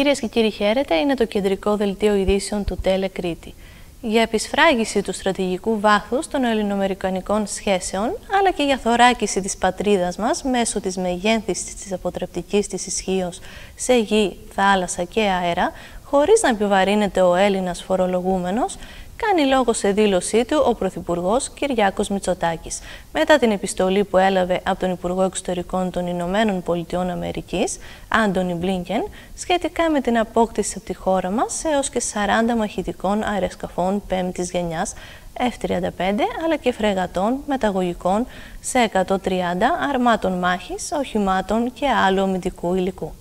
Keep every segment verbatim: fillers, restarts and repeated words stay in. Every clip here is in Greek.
Κυρίες και κύριοι, χαίρετε. Είναι το κεντρικό δελτίο ειδήσεων του Τέλε Κρήτη. Για επισφράγιση του στρατηγικού βάθους των ελληνοαμερικανικών σχέσεων, αλλά και για θωράκιση της πατρίδας μας μέσω της μεγένθησης της αποτρεπτικής της ισχύως σε γη, θάλασσα και αέρα, χωρίς να επιβαρύνεται ο Έλληνας φορολογούμενος, κάνει λόγο σε δήλωσή του ο Πρωθυπουργός Κυριάκος Μητσοτάκης, μετά την επιστολή που έλαβε από τον Υπουργό Εξωτερικών των Ηνωμένων Πολιτειών Αμερικής, Άντονι Μπλίνκεν, σχετικά με την απόκτηση από τη χώρα μας έως και σαράντα μαχητικών αεροσκαφών πέμπτης γενιάς εφ τριάντα πέντε, αλλά και φρεγατών μεταγωγικών σε εκατόν τριάντα αρμάτων μάχης, οχημάτων και άλλου αμυντικού υλικού.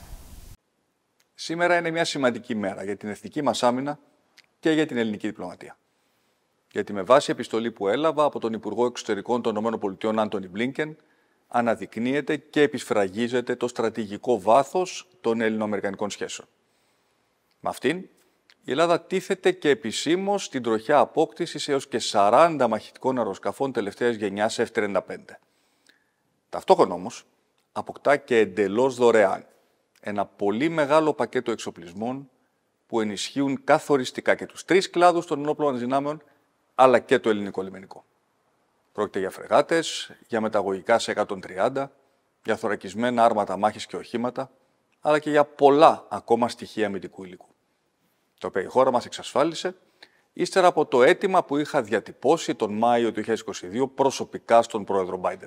Σήμερα είναι μια σημαντική μέρα για την εθνική μας άμυνα και για την ελληνική διπλωματία. Γιατί με βάση επιστολή που έλαβα από τον Υπουργό Εξωτερικών των ΗΠΑ, Άντονι Μπλίνκεν, αναδεικνύεται και επισφραγίζεται το στρατηγικό βάθος των ελληνοαμερικανικών σχέσεων. Με αυτήν, η Ελλάδα τίθεται και επισήμως στην τροχιά απόκτησης έως και σαράντα μαχητικών αεροσκαφών τελευταίας γενιάς εφ τριάντα πέντε. Ταυτόχρονα όμως, αποκτά και εντελώς δωρεάν ένα πολύ μεγάλο πακέτο εξοπλισμών που ενισχύουν καθοριστικά και τους τρεις κλάδους των ενόπλων δυνάμεων, αλλά και το ελληνικό λιμενικό. Πρόκειται για φρεγάτες, για μεταγωγικά σε εκατόν τριάντα, για θωρακισμένα άρματα μάχης και οχήματα, αλλά και για πολλά ακόμα στοιχεία αμυντικού υλικού, τα οποία η χώρα μας εξασφάλισε, ύστερα από το αίτημα που είχα διατυπώσει τον Μάιο του δύο χιλιάδες είκοσι δύο προσωπικά στον πρόεδρο Μπάιντεν.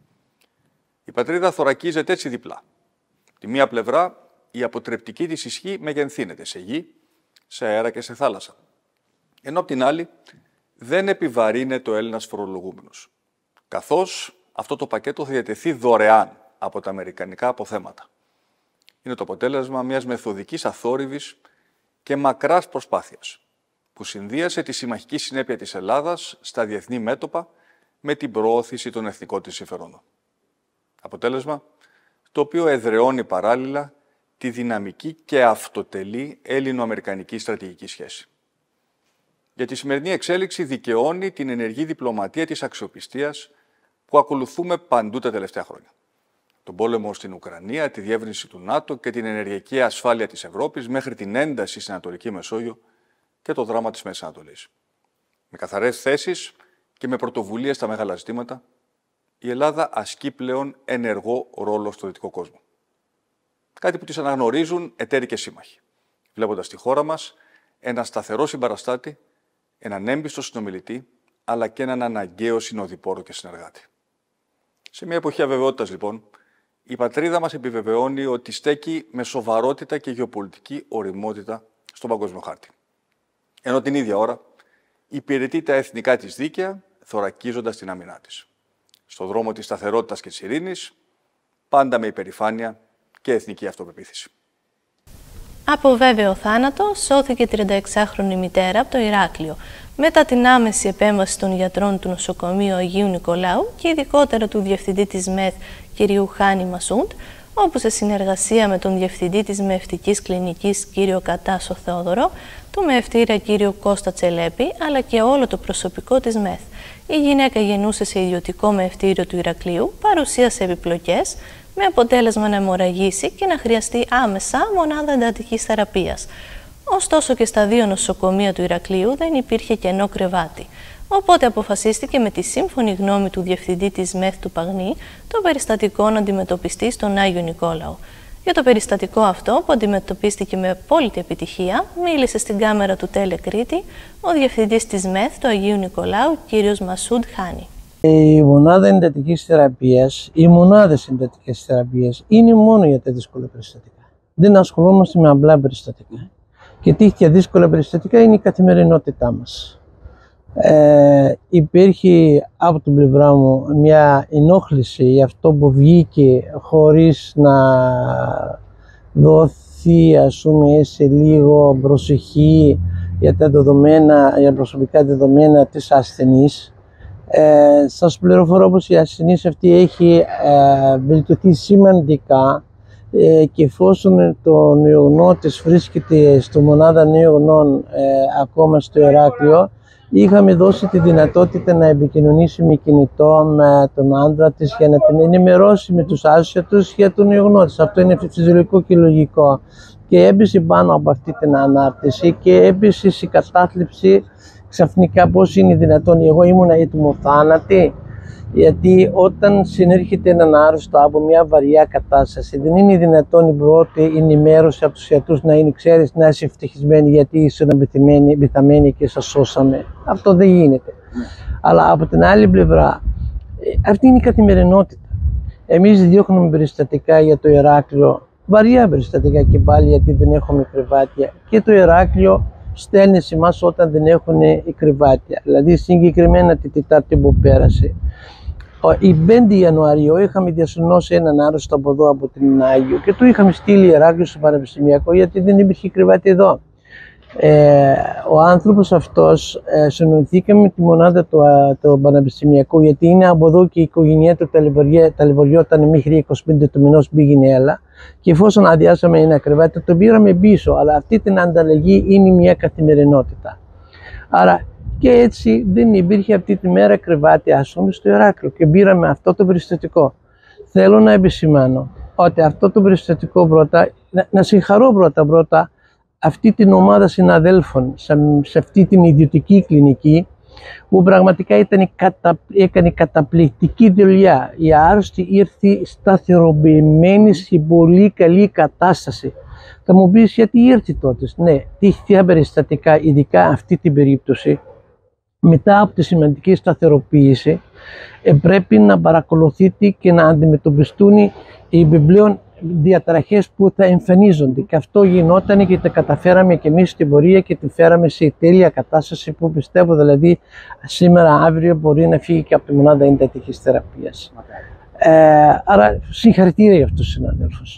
Η πατρίδα θωρακίζεται έτσι διπλά. Τη μία πλευρά, η αποτρεπτική της ισχύ μεγενθύνεται σε γη, σε αέρα και σε θάλασσα. Ενώ απ' την άλλη δεν επιβαρύνεται ο Έλληνας φορολογούμενος, καθώς αυτό το πακέτο θα διατεθεί δωρεάν από τα αμερικανικά αποθέματα. Είναι το αποτέλεσμα μιας μεθοδικής αθόρυβης και μακράς προσπάθειας, που συνδύασε τη συμμαχική συνέπεια της Ελλάδας στα διεθνή μέτωπα με την προώθηση των εθνικών της συμφερόντων. Αποτέλεσμα το οποίο εδραιώνει παράλληλα τη δυναμική και αυτοτελή έλληνο-αμερικανική στρατηγική σχέση. Για τη σημερινή εξέλιξη δικαιώνει την ενεργή διπλωματία της αξιοπιστίας που ακολουθούμε παντού τα τελευταία χρόνια. Τον πόλεμο στην Ουκρανία, τη διεύρυνση του ΝΑΤΟ και την ενεργειακή ασφάλεια της Ευρώπης μέχρι την ένταση στην Ανατολική Μεσόγειο και το δράμα της Μέσης Ανατολής. Με καθαρές θέσεις και με πρωτοβουλίες στα μεγάλα ζητήματα, η Ελλάδα ασκεί πλέον ενεργό ρόλο στο δυτικό κόσμο. Κάτι που τις αναγνωρίζουν εταίροι και σύμμαχοι, βλέποντας στη χώρα μας ένα σταθερό συμπαραστάτη, έναν έμπιστο συνομιλητή, αλλά και έναν αναγκαίο συνοδοιπόρο και συνεργάτη. Σε μια εποχή αβεβαιότητας, λοιπόν, η πατρίδα μας επιβεβαιώνει ότι στέκει με σοβαρότητα και γεωπολιτική ωριμότητα στον παγκόσμιο χάρτη. Ενώ την ίδια ώρα υπηρετεί τα εθνικά της δίκαια, θωρακίζοντας την άμυνά της. Στο δρόμο της σταθερότητας και της ειρήνης, πάντα με υπερηφάνεια και εθνική αυτοπεποίθηση. Από βέβαιο θάνατο σώθηκε τριανταεξάχρονη μητέρα από το Ηράκλειο, μετά την άμεση επέμβαση των γιατρών του νοσοκομείου Αγίου Νικολάου και ειδικότερα του διευθυντή της ΜΕΘ κ. Χάνη Μασούντ, όπου σε συνεργασία με τον διευθυντή της Μευτικής Κλινικής κ. Κατάσο Θεόδωρο, του μευτήρα κ. Κώστα Τσελέπη, αλλά και όλο το προσωπικό της ΜΕΘ, η γυναίκα γεννούσε σε ιδιωτικό μευτήριο του Ηρακλείου, παρουσίασε επιπλοκές, με αποτέλεσμα να αιμορραγήσει και να χρειαστεί άμεσα μονάδα εντατικής θεραπείας. Ωστόσο και στα δύο νοσοκομεία του Ηρακλείου δεν υπήρχε κενό κρεβάτι. Οπότε αποφασίστηκε με τη σύμφωνη γνώμη του διευθυντή της ΜΕΘ του Παγνή το περιστατικό να αντιμετωπιστεί στον Άγιο Νικόλαο. Για το περιστατικό αυτό, που αντιμετωπίστηκε με απόλυτη επιτυχία, μίλησε στην κάμερα του Τέλε Κρήτη ο διευθυντής της ΜΕΘ του Αγίου Νικολάου, κ. Μασούντ Χάνη. Η μονάδα εντατικής θεραπείας, οι μονάδες εντατικής θεραπείας είναι μόνο για τα δύσκολα περιστατικά. Δεν ασχολούμαστε με απλά περιστατικά. Και τέτοια δύσκολα περιστατικά είναι η καθημερινότητά μας. Ε, υπήρχε από την πλευρά μου μια ενόχληση για αυτό που βγήκε χωρίς να δοθεί, ας πούμε, σε λίγο προσοχή για τα δεδομένα, για προσωπικά δεδομένα της ασθενής. Ε, σας πληροφορώ πως η ασθενής αυτή έχει ε, βελτιωθεί σημαντικά ε, και εφόσον το νεογνώ της βρίσκεται στο μονάδα νεογνών ε, ακόμα στο Ηράκλειο, είχαμε δώσει τη δυνατότητα να επικοινωνήσει με κινητό με τον άντρα της για να την ενημερώσει με τους άσχετους για τον νεογνώ της. Αυτό είναι φυσιολογικό και λογικό. και έπεσε πάνω από αυτή την ανάρτηση και έπεσε σε κατάθλιψη ξαφνικά πώς είναι δυνατόν. Εγώ ήμουν έτοιμο θάνατη, γιατί όταν συνέρχεται έναν άρρωστο από μια βαριά κατάσταση δεν είναι δυνατόν η πρώτη ενημέρωση από τους ιατρούς να είναι, ξέρεις, να είσαι ευτυχισμένη γιατί είσαι πεθαμένη και σας σώσαμε. Αυτό δεν γίνεται. Mm. Αλλά από την άλλη πλευρά, αυτή είναι η καθημερινότητα. Εμείς διώχνουμε περιστατικά για το Ηράκλειο, βαριά περιστατικά και πάλι, γιατί δεν έχουμε κρεβάτια, και το Ηράκλειο στέλνει σε εμάς όταν δεν έχουν κρεβάτια. Δηλαδή συγκεκριμένα την Τετάρτη που πέρασε, η πέμπτη Ιανουαρίου είχαμε διασωνώσει έναν άρρωστο από εδώ από την Άγιο και του είχαμε στείλει Ηράκλειο στο Πανεπιστημιακό, γιατί δεν υπήρχε κρεβάτι εδώ. Ε, ο άνθρωπος αυτός ε, συνοηθήκαμε με τη μονάδα του το Πανεπιστημιακού, γιατί είναι από εδώ και η οικογένειά του ταλαιπωριόταν μέχρι είκοσι πέντε του μηνός πήγαινε έλα, και εφόσον αδειάσαμε ένα κρεβάτι το πήραμε πίσω, αλλά αυτή την ανταλλαγή είναι μια καθημερινότητα. Άρα και έτσι δεν υπήρχε αυτή τη μέρα κρεβάτι, ας πούμε, στο Ηράκλειο, και πήραμε αυτό το περιστατικό. Θέλω να επισημάνω ότι αυτό το περιστατικό πρώτα, να, να συγχαρώ πρώτα πρώτα αυτή την ομάδα συναδέλφων σε, σε αυτή την ιδιωτική κλινική, που πραγματικά ήταν, κατα, έκανε καταπληκτική δουλειά. Η άρρωστη ήρθε σταθεροποιημένη σε πολύ καλή κατάσταση. Θα μου πεις γιατί ήρθε τότε. Ναι, τύχθηκαν περιστατικά, ειδικά αυτή την περίπτωση, μετά από τη σημαντική σταθεροποίηση, ε, πρέπει να παρακολουθείτε και να αντιμετωπιστούν οι επιπλέον διαταραχές που θα εμφανίζονται, και αυτό γινόταν και τα καταφέραμε και εμείς στην πορεία και τη φέραμε σε τέλεια κατάσταση, που πιστεύω δηλαδή σήμερα αύριο μπορεί να φύγει και από τη μονάδα εντατικής θεραπείας. Ε, άρα συγχαρητήρια για αυτούς τους συναδέλφους.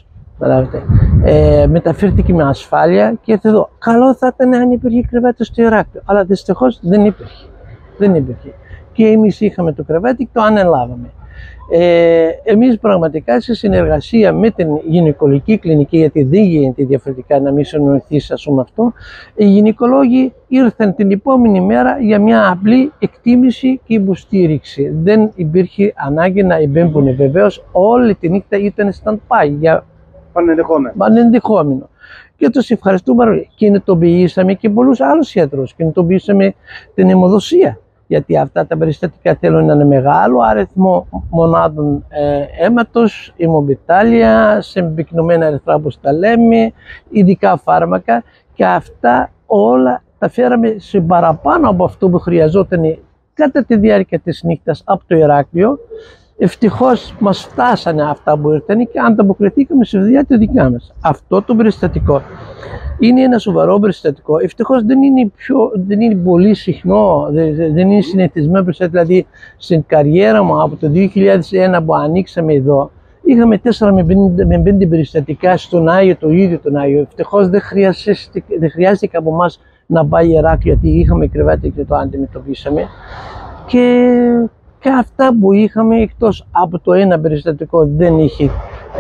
Ε, μεταφέρθηκε με ασφάλεια και ήρθε εδώ. Καλό θα ήταν αν υπήρχε κρεβάτι στο Ηράκλειο, αλλά δυστυχώς δεν υπήρχε. Δεν υπήρχε. Και εμείς είχαμε το κρεβάτι και το ανελάβαμε. Ε, εμείς πραγματικά σε συνεργασία με την γυναικολογική κλινική, γιατί δεν γίνεται διαφορετικά να μην συνοηθείς, ας πούμε, αυτό, οι γυναικολόγοι ήρθαν την επόμενη μέρα για μια απλή εκτίμηση και υποστήριξη. Δεν υπήρχε ανάγκη να εμπέμπουν. Βεβαίως όλη τη νύχτα ήταν stand-by για πανενδεχόμενο. πανενδεχόμενο. Και τους ευχαριστούμε. Κινητοποιήσαμε και πολλούς άλλους ιατρούς. Κινητοποιήσαμε την αιμοδοσία, γιατί αυτά τα περιστατικά θέλουν έναν μεγάλο αριθμό μονάδων ε, αίματος, αιμοπιτάλια, σε εμπυκνωμένα ερυθρά, όπως τα λέμε, ειδικά φάρμακα, και αυτά όλα τα φέραμε σε παραπάνω από αυτό που χρειαζόταν κατά τη διάρκεια της νύχτας από το Ηράκλειο. Ευτυχώς μας φτάσανε αυτά που ήρθαν και ανταποκριθήκαμε σε διάρκεια δικά μας. Αυτό το περιστατικό είναι ένα σοβαρό περιστατικό. Ευτυχώς δεν είναι, πιο, δεν είναι πολύ συχνό, δεν, δεν είναι συνηθισμένο περιστατικό. Δηλαδή στην καριέρα μου από το δύο χιλιάδες ένα που ανοίξαμε εδώ, είχαμε τέσσερα με πέντε περιστατικά στον Άγιο, το ίδιο τον Άγιο. Ευτυχώς δεν χρειάστηκε, δεν χρειάστηκε από εμάς να πάει Ηράκλειο, γιατί είχαμε κρεβάτι και το αντιμετωπίσαμε. Και Και αυτά που είχαμε, εκτός από το ένα περιστατικό δεν είχε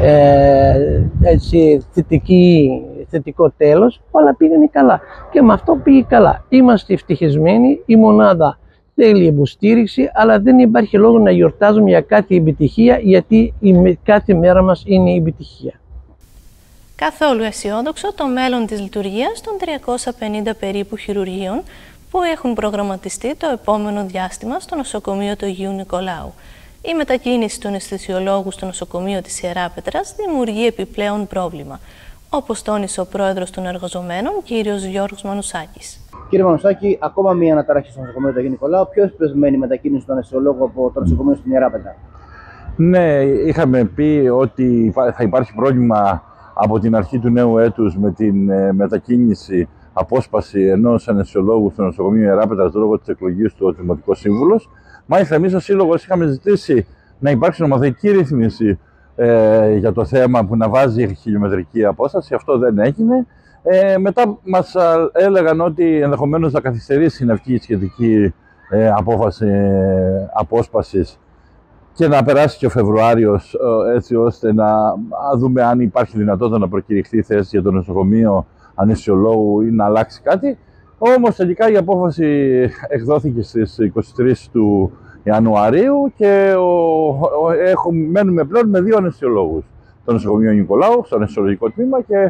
ε, έτσι, θετική, θετικό τέλος, όλα πήγαινε καλά. Και με αυτό πήγε καλά. Είμαστε ευτυχισμένοι, η μονάδα θέλει υποστήριξη, αλλά δεν υπάρχει λόγο να γιορτάζουμε για κάθε επιτυχία, γιατί η κάθε μέρα μας είναι η επιτυχία. Καθόλου αισιόδοξο το μέλλον της λειτουργίας των τριακόσιων πενήντα περίπου χειρουργείων που έχουν προγραμματιστεί το επόμενο διάστημα στο νοσοκομείο του Αγίου Νικολάου. Η μετακίνηση των αισθησιολόγου στο νοσοκομείο της Ιεράπετρας δημιουργεί επιπλέον πρόβλημα, όπως τόνισε ο πρόεδρος των εργαζομένων, κύριος Γιώργος Μανουσάκης. Κύριε Μανουσάκη, ακόμα μία αναταραχή στο νοσοκομείο του Αγίου Νικολάου. Ποιος πεσμένη η μετακίνηση των αισθησιολόγων από το νοσοκομείο στην Ιεράπετρα? Ναι, είχαμε πει ότι θα υπάρχει πρόβλημα από την αρχή του νέου έτους με την μετακίνηση, απόσπαση ενός αναισθησιολόγου στο νοσοκομείο Ιεράπετρας λόγω της εκλογής του ως Δημοτικός Σύμβουλος. Μάλιστα, εμείς ως Σύλλογος είχαμε ζητήσει να υπάρξει νομοθετική ρύθμιση ε, για το θέμα που να βάζει χιλιομετρική απόσταση. Αυτό δεν έγινε. Ε, μετά μας έλεγαν ότι ενδεχομένως θα καθυστερήσει να βγει η σχετική ε, απόφαση ε, απόσπασης και να περάσει και ο Φεβρουάριος, ε, έτσι ώστε να δούμε αν υπάρχει δυνατότητα να προκηρυχθεί θέση για το νοσοκομείο αναισθησιολόγου ή να αλλάξει κάτι. Όμως τελικά η απόφαση εκδόθηκε στις είκοσι τρεις του Ιανουαρίου και ο, ο, έχουμε, μένουμε πλέον με δύο αναισθησιολόγους. Το νοσοκομείο Νικολάου, στο αναισθησιολογικό τμήμα, και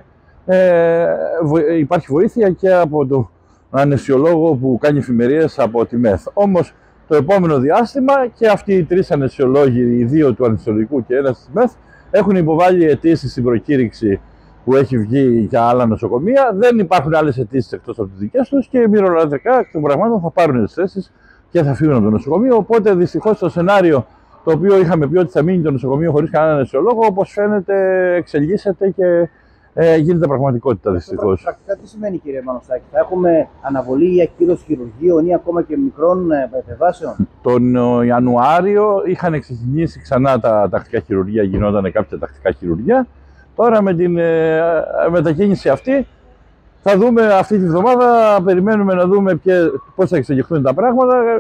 ε, υπάρχει βοήθεια και από τον αναισθησιολόγο που κάνει εφημερίες από τη ΜΕΘ. Όμως το επόμενο διάστημα και αυτοί οι τρεις αναισθησιολόγοι, οι δύο του αναισθησιολογικού και ένας της ΜΕΘ, έχουν υποβάλει αιτήσεις στην προκήρυξη που έχει βγει για άλλα νοσοκομεία. Δεν υπάρχουν άλλες αιτήσεις εκτός από τις δικές τους και μυρωδιατρικά εκ των πραγμάτων θα πάρουν τις θέσεις και θα φύγουν από το νοσοκομείο. Οπότε δυστυχώς το σενάριο το οποίο είχαμε πει ότι θα μείνει το νοσοκομείο χωρίς κανέναν αναισθησιολόγο, όπως φαίνεται εξελίσσεται και ε, γίνεται πραγματικότητα δυστυχώς. Πρακτικά τι σημαίνει, κύριε Μανωστάκη, θα έχουμε αναβολή ή ακύρωση χειρουργείων ή ακόμα και μικρών επεμβάσεων? Τον Ιανουάριο είχαν ξεκινήσει ξανά τα τακτικά χειρουργία, γινόταν κάποια τακτικά χειρουργία. Τώρα με την ε, μετακίνηση αυτή θα δούμε αυτή τη βδομάδα, περιμένουμε να δούμε πώς θα εξελιχθούν τα πράγματα.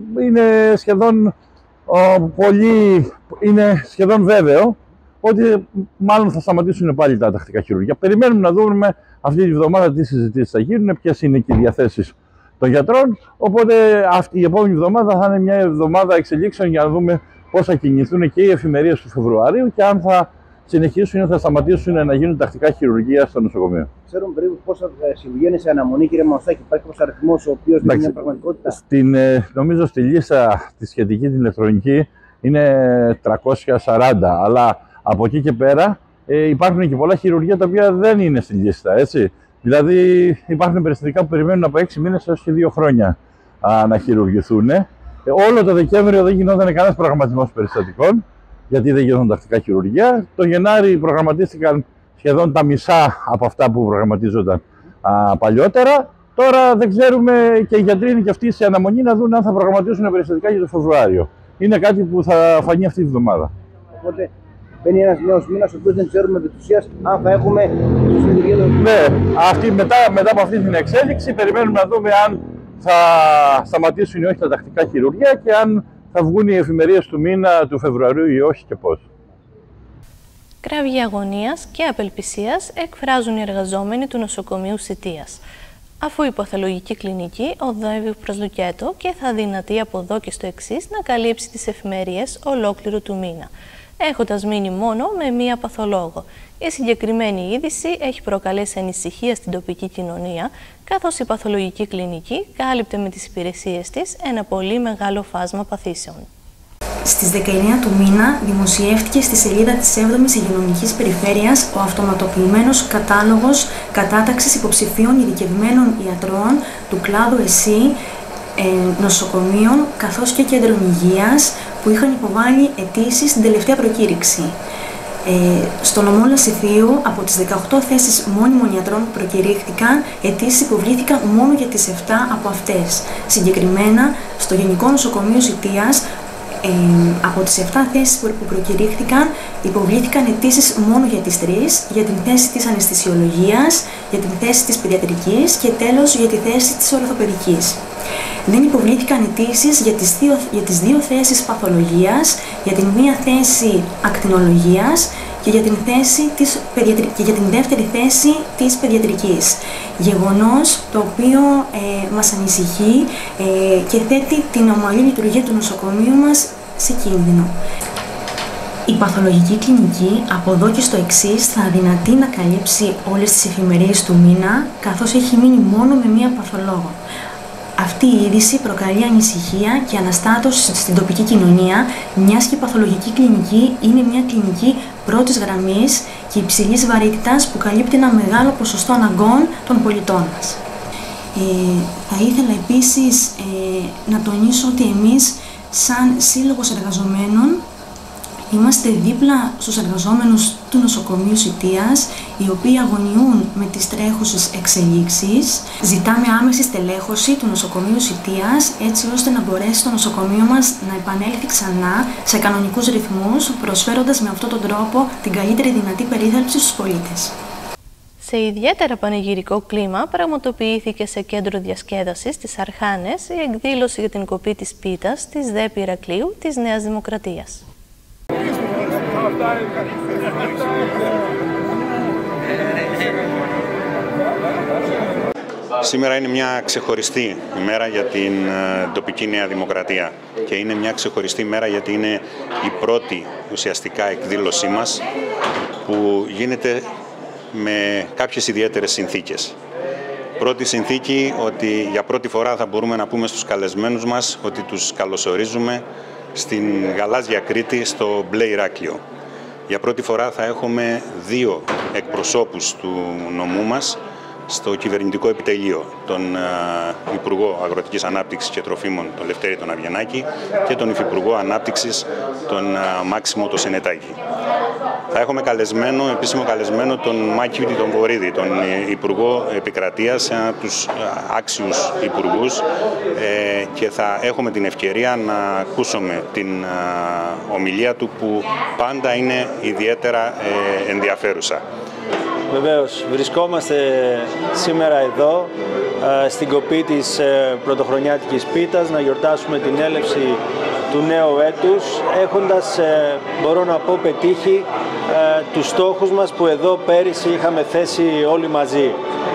Είναι σχεδόν, ο, πολύ, είναι σχεδόν βέβαιο ότι μάλλον θα σταματήσουν πάλι τα τακτικά χειρουργία. Περιμένουμε να δούμε αυτή τη βδομάδα τι συζητήσεις θα γίνουν, ποιες είναι και οι διαθέσεις των γιατρών. Οπότε αυτή η επόμενη εβδομάδα θα είναι μια εβδομάδα εξελίξεων για να δούμε πώς θα κινηθούν και οι εφημερίες του Φεβρουαρίου και αν θα συνεχίσουν ή θα σταματήσουν να γίνουν τακτικά χειρουργία στο νοσοκομείο. Ξέρουμε περίπου πόσα χειρουργία είναι σε αναμονή, κύριε Μανωστάκη? Υπάρχει ένας αριθμός ο οποίος είναι μια πραγματικότητα? Στην, νομίζω στη λίστα τη σχετική την ηλεκτρονική είναι τριακόσια σαράντα, αλλά από εκεί και πέρα ε, υπάρχουν και πολλά χειρουργία τα οποία δεν είναι στη λίστα, έτσι. Δηλαδή υπάρχουν περιστατικά που περιμένουν από έξι μήνες έως και δύο χρόνια α, να χειρουργηθούν. Ε, όλο το Δεκέμβριο δεν γινόταν κανένας προγραμματισμός περιστατικών, γιατί δεν γινόταν τακτικά χειρουργία. Το Γενάρη προγραμματίστηκαν σχεδόν τα μισά από αυτά που προγραμματίζονταν α, παλιότερα. Τώρα δεν ξέρουμε και οι γιατροί είναι και αυτοί σε αναμονή να δουν αν θα προγραμματίσουν περιστατικά για το Φεβρουάριο. Είναι κάτι που θα φανεί αυτή τη βδομάδα. Οπότε μπαίνει ένας νέος μήνας, ο οποίος δεν ξέρουμε επί της ουσίας αν θα έχουμε τη λειτουργία των... Ναι, αυτή, μετά, μετά από αυτή την εξέλιξη περιμένουμε να δούμε αν θα σταματήσουν ή όχι τα τακτικά χειρουργία και αν θα βγουν οι εφημερίες του μήνα του Φεβρουαρίου ή όχι και πώς. Κραυγή αγωνίας και απελπισίας εκφράζουν οι εργαζόμενοι του νοσοκομείου Σιτίας, αφού η παθολογική κλινική οδεύει προς λουκέτο και θα δυνατεί από εδώ και στο εξής να καλύψει τις εφημερίες ολόκληρου του μήνα, έχοντας μείνει μόνο με μία παθολόγο. Η συγκεκριμένη είδηση έχει προκαλέσει ανησυχία στην τοπική κοινωνία, καθώς η παθολογική κλινική κάλυπτε με τις υπηρεσίες της ένα πολύ μεγάλο φάσμα παθήσεων. Στις δεκαεννέα του μήνα δημοσιεύτηκε στη σελίδα της έβδομης Υγειονομικής Περιφέρειας ο αυτοματοποιημένος κατάλογος κατάταξης υποψηφίων ειδικευμένων ιατρών του κλάδου ΕΣΥ, ε, νοσοκομείων καθώς και κέντρων υγείας που είχαν υποβάλει αιτήσεις στην τελευταία προκήρυξη. Ε, στο νομό Λασιθίου, από τις δεκαοκτώ θέσεις μόνιμων ιατρών που προκηρύχθηκαν, αιτήσεις υποβλήθηκαν μόνο για τις επτά από αυτές. Συγκεκριμένα, στο Γενικό Νοσοκομείο Σιτίας, Ε, από τις επτά θέσεις που προκηρύχθηκαν, υποβλήθηκαν αιτήσεις μόνο για τις τρεις, για την θέση της αναισθησιολογίας, για την θέση της παιδιατρικής και τέλος για τη θέση της ορθοπαιδικής. Δεν υποβλήθηκαν αιτήσεις για τις δύο, για τις δύο θέσεις παθολογίας, για την μία θέση ακτινολογίας και για την, θέση της παιδιατρι... και για την δεύτερη θέση της παιδιατρικής. Γεγονός το οποίο ε, μας ανησυχεί ε, και θέτει την ομαλή λειτουργία του νοσοκομείου μας σε κίνδυνο. Η παθολογική κλινική από εδώ και στο εξής θα αδυνατεί να καλύψει όλες τις εφημερίες του μήνα, καθώς έχει μείνει μόνο με μία παθολόγο. Αυτή η είδηση προκαλεί ανησυχία και αναστάτωση στην τοπική κοινωνία, μιας και η παθολογική κλινική είναι μια κλινική πρώτης γραμμής και υψηλής βαρύτητας που καλύπτει ένα μεγάλο ποσοστό αναγκών των πολιτών μας. Ε, θα ήθελα επίσης ε, να τονίσω ότι εμείς σαν Σύλλογος Εργαζομένων είμαστε δίπλα στους εργαζόμενους του νοσοκομείου Σιτίας, οι οποίοι αγωνιούν με τις τρέχουσες εξελίξεις. Ζητάμε άμεση στελέχωση του νοσοκομείου Σιτίας, έτσι ώστε να μπορέσει το νοσοκομείο μας να επανέλθει ξανά σε κανονικούς ρυθμούς, προσφέροντας με αυτόν τον τρόπο την καλύτερη δυνατή περίθαλψη στους πολίτες. Σε ιδιαίτερα πανηγυρικό κλίμα πραγματοποιήθηκε σε κέντρο διασκέδασης στις Αρχάνες η εκδήλωση για την κοπή της πίτας της ΔΕΠ Ηρακλείου της Νέας Δημοκρατίας. Σήμερα είναι μια ξεχωριστή ημέρα για την τοπική Νέα Δημοκρατία και είναι μια ξεχωριστή ημέρα γιατί είναι η πρώτη ουσιαστικά εκδήλωσή μας που γίνεται με κάποιες ιδιαίτερες συνθήκες. Πρώτη συνθήκη, ότι για πρώτη φορά θα μπορούμε να πούμε στους καλεσμένους μας ότι τους καλωσορίζουμε στην γαλάζια Κρήτη, στο μπλε Ηράκλειο. Για πρώτη φορά θα έχουμε δύο εκπροσώπους του νομού μας στο κυβερνητικό επιτελείο, τον uh, Υπουργό Αγροτικής Ανάπτυξης και Τροφίμων, τον Λευτέρη τον Αβγενάκη, και τον Υφυπουργό Ανάπτυξης, τον uh, Μάξιμο τον Σενετάκη. Θα έχουμε καλεσμένο, επίσημο καλεσμένο, τον Μάκη τον Βορίδη, τον Υπουργό Επικρατείας, ένα από τους άξιους υπουργούς, ε, και θα έχουμε την ευκαιρία να ακούσουμε την uh, ομιλία του, που πάντα είναι ιδιαίτερα ε, ενδιαφέρουσα. Βεβαίως, βρισκόμαστε σήμερα εδώ στην κοπή της πρωτοχρονιάτικης πίτας να γιορτάσουμε την έλευση του νέου έτους, έχοντας, μπορώ να πω, πετύχει τους στόχους μας που εδώ πέρυσι είχαμε θέσει όλοι μαζί.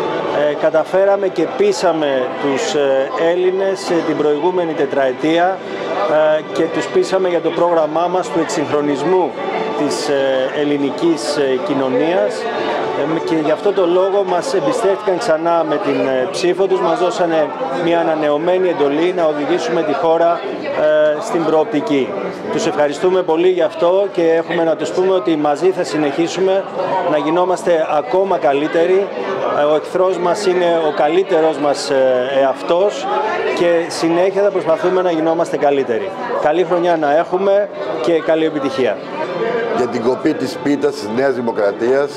Ε, καταφέραμε και πείσαμε τους Έλληνες την προηγούμενη τετραετία ε, και τους πείσαμε για το πρόγραμμά μας του εξυγχρονισμού της ελληνικής κοινωνίας, και γι' αυτό το λόγο μας εμπιστεύτηκαν ξανά με την ψήφο τους, μας δώσανε μια ανανεωμένη εντολή να οδηγήσουμε τη χώρα ε, στην προοπτική. Τους ευχαριστούμε πολύ γι' αυτό και έχουμε να τους πούμε ότι μαζί θα συνεχίσουμε να γινόμαστε ακόμα καλύτεροι. Ο εχθρός μας είναι ο καλύτερος μας εαυτός και συνέχεια θα προσπαθούμε να γινόμαστε καλύτεροι. Καλή χρονιά να έχουμε και καλή επιτυχία. Για την κοπή της πίτας της Νέας Δημοκρατίας,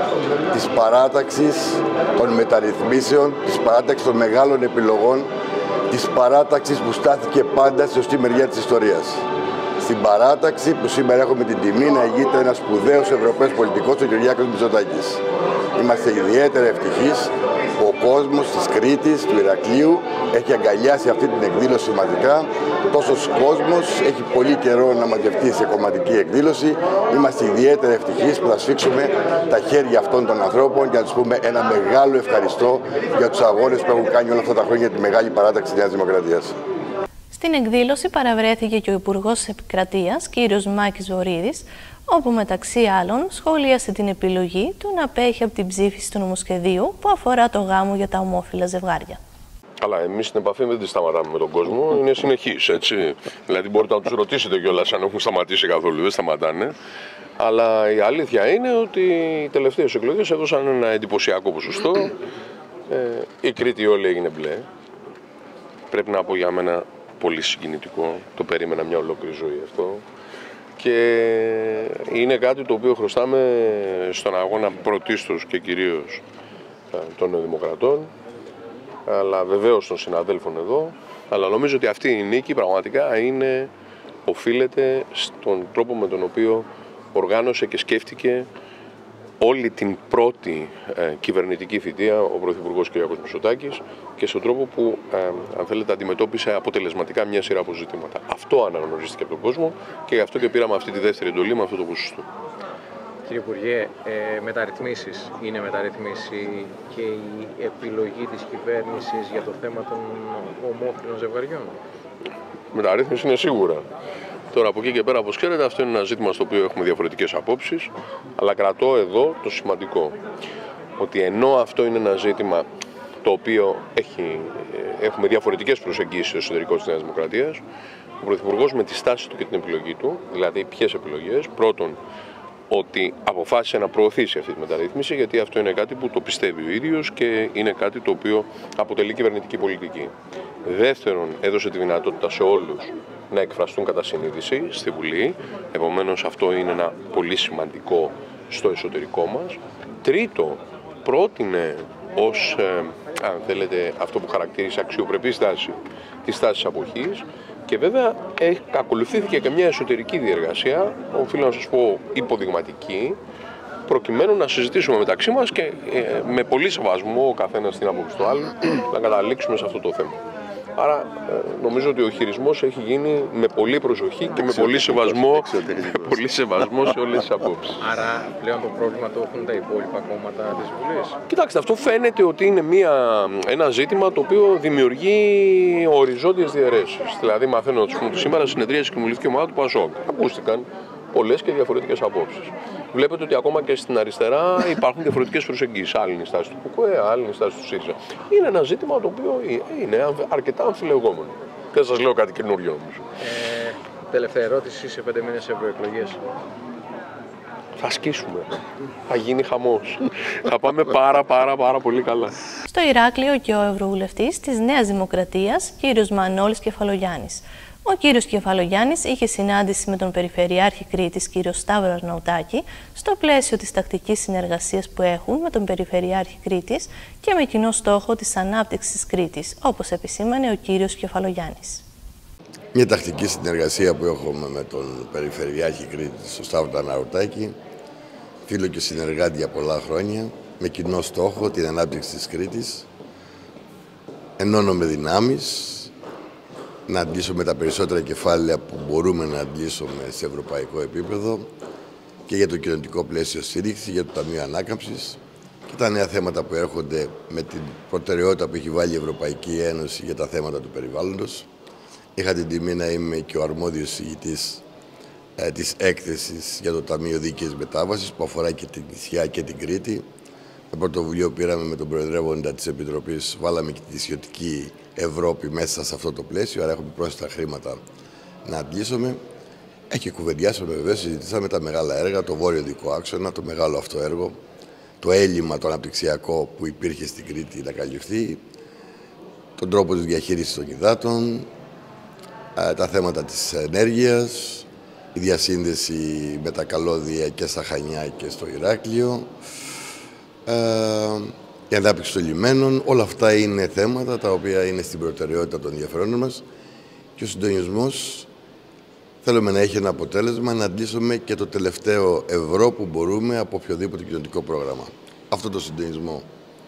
της παράταξης των μεταρρυθμίσεων, της παράταξης των μεγάλων επιλογών, της παράταξης που στάθηκε πάντα στη σωστή μεριά της ιστορίας. Στην παράταξη που σήμερα έχουμε την τιμή να ηγείται ένας σπουδαίος Ευρωπαίος πολιτικός, ο Κυριάκος Μητσοτάκης. Είμαστε ιδιαίτερα ευτυχείς που ο κόσμος της Κρήτης, του Ηρακλείου, έχει αγκαλιάσει αυτή την εκδήλωση σημαντικά. Τόσος κόσμος έχει πολύ καιρό να μαζευτεί σε κομματική εκδήλωση. Είμαστε ιδιαίτερα ευτυχείς που θα σφίξουμε τα χέρια αυτών των ανθρώπων και να τους πούμε ένα μεγάλο ευχαριστώ για τους αγώνες που έχουν κάνει όλα αυτά τα χρόνια για τη μεγάλη παράταξη της Νέας Δημοκρατίας. Στην εκδήλωση παραβρέθηκε και ο Υπουργός Επικρατείας, κ. Μάκης Βορίδης, όπου μεταξύ άλλων σχολίασε την επιλογή του να απέχει από την ψήφιση του νομοσχεδίου που αφορά το γάμο για τα ομόφυλα ζευγάρια. Αλλά εμείς στην επαφή δεν τη σταματάμε με τον κόσμο, είναι συνεχής, έτσι. Δηλαδή μπορείτε να τους ρωτήσετε κιόλας αν έχουν σταματήσει καθόλου, δεν σταματάνε. Αλλά η αλήθεια είναι ότι οι τελευταίες εκλογές έδωσαν ένα εντυπωσιακό ποσοστό. Ε, η Κρήτη όλη έγινε μπλε. Πρέπει να πω για μένα πολύ συγκινητικό, το περίμενα μια ολόκληρη ζωή αυτό. Και είναι κάτι το οποίο χρωστάμε στον αγώνα πρωτίστως και κυρίως των Νεοδημοκρατών, αλλά βεβαίως των συναδέλφων εδώ. Αλλά νομίζω ότι αυτή η νίκη πραγματικά είναι, οφείλεται στον τρόπο με τον οποίο οργάνωσε και σκέφτηκε όλη την πρώτη ε, κυβερνητική θητεία ο Πρωθυπουργός κ. Μητσοτάκης και στον τρόπο που, ε, αν θέλετε, αντιμετώπισε αποτελεσματικά μια σειρά από ζητήματα. Αυτό αναγνωρίστηκε από τον κόσμο και γι' αυτό και πήραμε αυτή τη δεύτερη εντολή με αυτό το ποσοστό. Κύριε Υπουργέ, ε, μεταρρυθμίσεις είναι μεταρρυθμίση και η επιλογή της κυβέρνησης για το θέμα των ομόφυλων ζευγαριών? Μεταρρύθμιση είναι σίγουρα. Τώρα από εκεί και πέρα, όπως ξέρετε, αυτό είναι ένα ζήτημα στο οποίο έχουμε διαφορετικές απόψεις, αλλά κρατώ εδώ το σημαντικό, ότι ενώ αυτό είναι ένα ζήτημα το οποίο έχει, έχουμε διαφορετικές προσεγγίσεις στο εσωτερικό της Νέας Δημοκρατίας, ο Πρωθυπουργός με τη στάση του και την επιλογή του, δηλαδή ποιες επιλογές, πρώτον, ότι αποφάσισε να προωθήσει αυτή τη μεταρρύθμιση, γιατί αυτό είναι κάτι που το πιστεύει ο ίδιος και είναι κάτι το οποίο αποτελεί κυβερνητική πολιτική. Δεύτερον, έδωσε τη δυνατότητα σε όλους να εκφραστούν κατά συνείδηση στη Βουλή, επομένως αυτό είναι ένα πολύ σημαντικό στο εσωτερικό μας. Τρίτο, πρότεινε ως, ε, αν θέλετε, αυτό που χαρακτήρισε αξιοπρεπή στάση, τη στάση αποχής. Και βέβαια ακολουθήθηκε και μια εσωτερική διεργασία, οφείλω να σας πω υποδειγματική, προκειμένου να συζητήσουμε μεταξύ μας και ε, με πολύ σεβασμό ο καθένας στην άποψη του άλλου να καταλήξουμε σε αυτό το θέμα. Άρα ε, νομίζω ότι ο χειρισμός έχει γίνει με πολύ προσοχή και με πολύ σεβασμό, με πολύ σεβασμό σε όλες τις απόψεις. Άρα πλέον το πρόβλημα το έχουν τα υπόλοιπα κόμματα της Βουλής? Κοιτάξτε, αυτό φαίνεται ότι είναι μια, ένα ζήτημα το οποίο δημιουργεί οριζόντιες διαιρέσεις. Δηλαδή μαθαίνω ότι σήμερα συνεδρίασε η κοινοβουλευτική ομάδα του ΠΑΣΟΚ. Ακούστηκαν πολλές και διαφορετικές απόψεις. Βλέπετε ότι ακόμα και στην αριστερά υπάρχουν διαφορετικές προσεγγίσεις. Άλλη είναι η στάση του ΚΚΕ, άλλη είναι η στάση του ΣΥΡΙΖΑ. Είναι ένα ζήτημα το οποίο είναι αρκετά αμφιλεγόμενο. Δεν σας λέω κάτι καινούριο όμως. Ε, τελευταία ερώτηση σε πέντε μήνες ευρωεκλογές. Θα σκίσουμε. Θα γίνει χαμός. Θα πάμε πάρα πάρα πάρα πολύ καλά. Στο Ηράκλειο και ο Ευρωβουλευτής της Νέας Δημοκρατίας, κύριος Μανώλης Κεφαλογιάννης. Ο κύριος Κεφαλογιάννης είχε συνάντηση με τον Περιφερειάρχη Κρήτης, κύριο Σταύρο Αρναουτάκη, στο πλαίσιο της τακτικής συνεργασίας που έχουν με τον Περιφερειάρχη Κρήτης και με κοινό στόχο της ανάπτυξης της Κρήτης, όπως επισήμανε ο κύριος Κεφαλογιάννης. Μια τακτική συνεργασία που έχουμε με τον Περιφερειάρχη Κρήτης, τον Σταύρο Αρναουτάκη, φίλο και συνεργάτη για πολλά χρόνια, με κοινό στόχο την ανάπτυξη της Κρήτης. Ενώνουμε δυνάμεις, να αντλήσουμε τα περισσότερα κεφάλαια που μπορούμε να αντλήσουμε σε ευρωπαϊκό επίπεδο και για το κοινωνικό πλαίσιο στήριξη, για το Ταμείο Ανάκαμψης και τα νέα θέματα που έρχονται με την προτεραιότητα που έχει βάλει η Ευρωπαϊκή Ένωση για τα θέματα του περιβάλλοντος. Είχα την τιμή να είμαι και ο αρμόδιος ηγητής ε, της έκθεσης για το Ταμείο Δίκαιης Μετάβασης που αφορά και την νησιά και την Κρήτη. Με πρωτοβουλία που πήραμε με τον Προεδρεύοντα της Επιτροπής, βάλαμε και τη νησιωτική Ευρώπη μέσα σε αυτό το πλαίσιο, άρα έχουμε πρόσθετα χρήματα να αντλήσουμε. Έχει κουβεντιάσαμε βεβαίως, συζητήσαμε τα μεγάλα έργα, το βόρειο δικό άξονα, το μεγάλο αυτό έργο, το έλλειμμα το αναπτυξιακό που υπήρχε στην Κρήτη να καλυφθεί, τον τρόπο της διαχείρισης των υδάτων, τα θέματα της ενέργειας, η διασύνδεση με τα καλώδια και στα Χανιά και στο Ηράκλειο, η ανάπτυξη των λιμένων. Όλα αυτά είναι θέματα τα οποία είναι στην προτεραιότητα των ενδιαφερόντων μας και ο συντονισμός θέλουμε να έχει ένα αποτέλεσμα να αντλήσουμε και το τελευταίο ευρώ που μπορούμε από οποιοδήποτε κοινωνικό πρόγραμμα. Αυτό το συντονισμό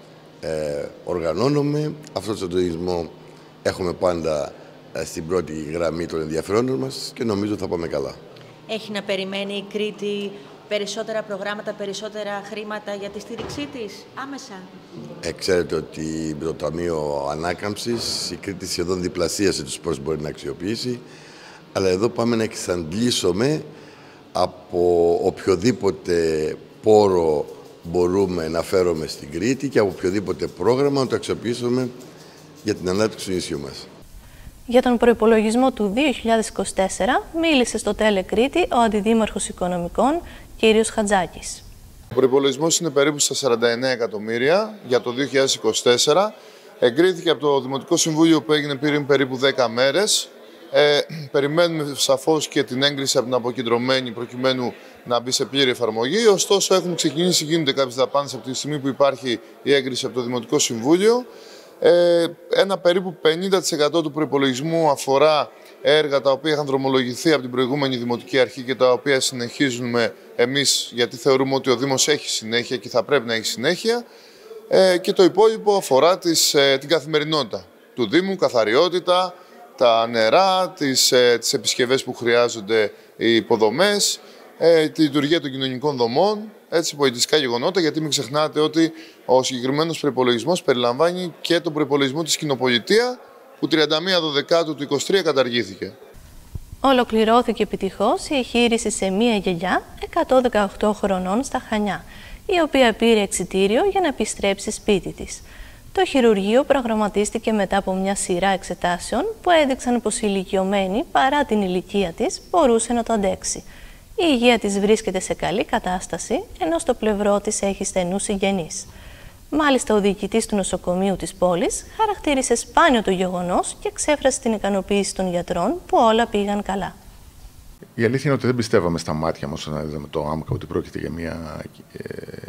ε, οργανώνουμε, αυτό το συντονισμό έχουμε πάντα ε, στην πρώτη γραμμή των ενδιαφερόντων μας και νομίζω θα πάμε καλά. Έχει να περιμένει η Κρήτη περισσότερα προγράμματα, περισσότερα χρήματα για τη στήριξή της άμεσα? Ε, ξέρετε ότι με το Ταμείο Ανάκαμψης η Κρήτη σχεδόν διπλασίασε τους πόρους που μπορεί να αξιοποιήσει, αλλά εδώ πάμε να εξαντλήσουμε από οποιοδήποτε πόρο μπορούμε να φέρουμε στην Κρήτη και από οποιοδήποτε πρόγραμμα να το αξιοποιήσουμε για την ανάπτυξη του νησιού μας. Για τον προϋπολογισμό του δύο χιλιάδες είκοσι τέσσερα μίλησε στο Τέλε Κρήτη ο Αντιδήμαρχος Οικονομικών, κύριος Χατζάκης. Ο προϋπολογισμός είναι περίπου στα σαράντα εννέα εκατομμύρια για το δύο χιλιάδες είκοσι τέσσερα. Εγκρίθηκε από το Δημοτικό Συμβούλιο που έγινε πριν περίπου δέκα μέρες. Ε, περιμένουμε σαφώς και την έγκριση από την αποκεντρωμένη προκειμένου να μπει σε πλήρη εφαρμογή. Ωστόσο, έχουν ξεκινήσει, γίνονται κάποιες δαπάνες από τη στιγμή που υπάρχει η έγκριση από το Δημοτικό Συμβούλιο. Ε, ένα περίπου πενήντα τοις εκατό του προϋπολογισμού αφορά έργα τα οποία είχαν δρομολογηθεί από την προηγούμενη Δημοτική Αρχή και τα οποία συνεχίζουμε εμείς, γιατί θεωρούμε ότι ο Δήμος έχει συνέχεια και θα πρέπει να έχει συνέχεια. Ε, και το υπόλοιπο αφορά τις, ε, την καθημερινότητα του Δήμου, καθαριότητα, τα νερά, τις, ε, τις επισκευές που χρειάζονται, οι υποδομές, ε, τη λειτουργία των κοινωνικών δομών, έτσι, πολιτιστικά γεγονότα, γιατί μην ξεχνάτε ότι ο συγκεκριμένος προϋπολογισμός περιλαμβάνει και τον προϋπολογισμό της Κοινοπολιτεία, που τριάντα μία Δεκεμβρίου του είκοσι τρία καταργήθηκε. Ολοκληρώθηκε επιτυχώς η εγχείρηση σε μία γιαγιά εκατόν δεκαοκτώ χρονών στα Χανιά, η οποία πήρε εξιτήριο για να επιστρέψει σπίτι της. Το χειρουργείο προγραμματίστηκε μετά από μια σειρά εξετάσεων που έδειξαν πως η ηλικιωμένη, παρά την ηλικία της, μπορούσε να το αντέξει. Η υγεία της βρίσκεται σε καλή κατάσταση, ενώ στο πλευρό της έχει στενούς συγγενείς. Μάλιστα, ο διοικητής του νοσοκομείου της πόλης χαρακτήρισε σπάνιο το γεγονός και εξέφρασε την ικανοποίηση των γιατρών που όλα πήγαν καλά. Η αλήθεια είναι ότι δεν πιστεύαμε στα μάτια μας όταν είδαμε το ΆΜΚΑ ότι πρόκειται για μια ε,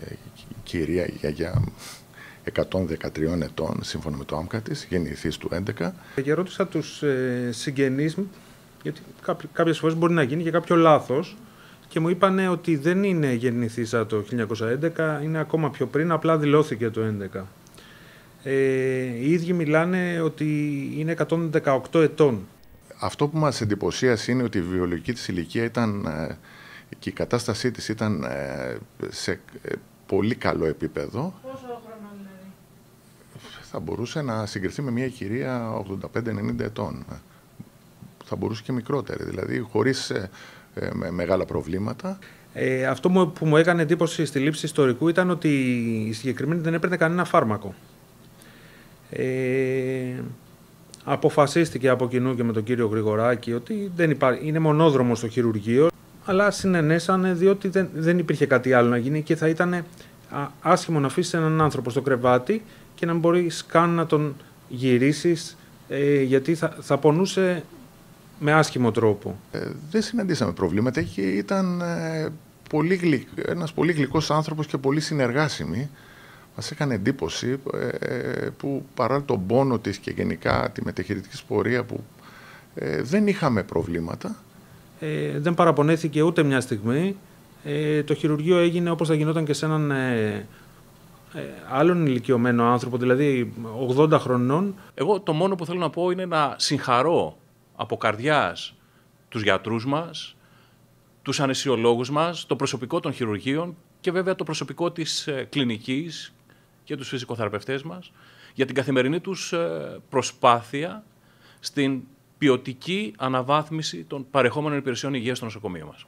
κυρία γιαγιά εκατόν δεκατρία ετών, σύμφωνα με το ΆΜΚΑ της, γεννηθής του έντεκα. Και ρώτησα τους ε, συγγενείς, γιατί κάποιες φορές μπορεί να γίνει και κάποιο λάθος, και μου είπανε ότι δεν είναι γεννηθήσα το χίλια εννιακόσια έντεκα, είναι ακόμα πιο πριν, απλά δηλώθηκε το έντεκα. Ε, οι ίδιοι μιλάνε ότι είναι εκατόν δεκαοκτώ ετών. Αυτό που μας εντυπωσίασε είναι ότι η βιολογική της ηλικία ήταν ε, και η κατάστασή της ήταν ε, σε ε, πολύ καλό επίπεδο. Πόσο χρόνο δηλαδή? Θα μπορούσε να συγκριθεί με μια κυρία ογδόντα πέντε ενενήντα ετών. Θα μπορούσε και μικρότερη, δηλαδή χωρίς... Ε, ε, με μεγάλα προβλήματα. Ε, αυτό που μου έκανε εντύπωση στη λήψη ιστορικού ήταν ότι η συγκεκριμένη δεν έπαιρνε κανένα φάρμακο. Ε, αποφασίστηκε από κοινού και με τον κύριο Γρηγοράκη ότι δεν υπά... είναι μονόδρομο στο χειρουργείο, αλλά συνενέσανε διότι δεν, δεν υπήρχε κάτι άλλο να γίνει και θα ήταν άσχημο να αφήσει έναν άνθρωπο στο κρεβάτι και να μην μπορείς καν να τον γυρίσεις, ε, γιατί θα, θα πονούσε με άσχημο τρόπο. Ε, δεν συναντήσαμε προβλήματα και ήταν ε, πολύ γλυκ, ένας πολύ γλυκός άνθρωπος και πολύ συνεργάσιμη. Μας έκανε εντύπωση ε, που παρά τον πόνο της και γενικά τη μετεχειρητική πορεία που ε, δεν είχαμε προβλήματα. Ε, δεν παραπονέθηκε ούτε μια στιγμή. Ε, το χειρουργείο έγινε όπως θα γινόταν και σε έναν ε, ε, άλλον ηλικιωμένο άνθρωπο, δηλαδή ογδόντα χρονών. Εγώ το μόνο που θέλω να πω είναι να συγχαρώ από καρδιάς τους γιατρούς μας, τους αναισθησιολόγους μας, το προσωπικό των χειρουργείων και βέβαια το προσωπικό της ε, κλινικής και τους φυσικοθεραπευτές μας για την καθημερινή τους ε, προσπάθεια στην ποιοτική αναβάθμιση των παρεχόμενων υπηρεσιών υγείας στο νοσοκομείο μας.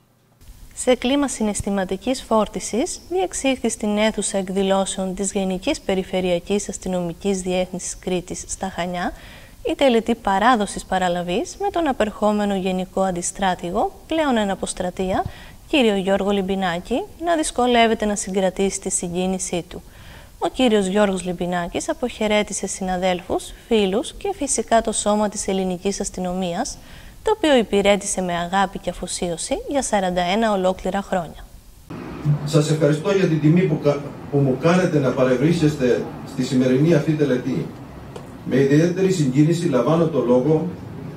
Σε κλίμα συναισθηματικής φόρτισης, διεξήχθη στην αίθουσα εκδηλώσεων της Γενικής Περιφερειακής Αστυνομικής Διεύθυνσης Κρήτης στα Χανιά η τελετή παράδοσης παραλαβής με τον απερχόμενο Γενικό Αντιστράτηγο, πλέον εν αποστρατεία, κύριο Γιώργο Λιμπινάκη, να δυσκολεύεται να συγκρατήσει τη συγκίνησή του. Ο κύριος Γιώργος Λιμπινάκης αποχαιρέτησε συναδέλφους, φίλους και φυσικά το σώμα της ελληνικής αστυνομίας, το οποίο υπηρέτησε με αγάπη και αφοσίωση για σαράντα ένα ολόκληρα χρόνια. Σας ευχαριστώ για την τιμή που, που μου κάνετε να παρευρίσκεστε στη σημερινή αυτή τελετή. Με ιδιαίτερη συγκίνηση λαμβάνω το λόγο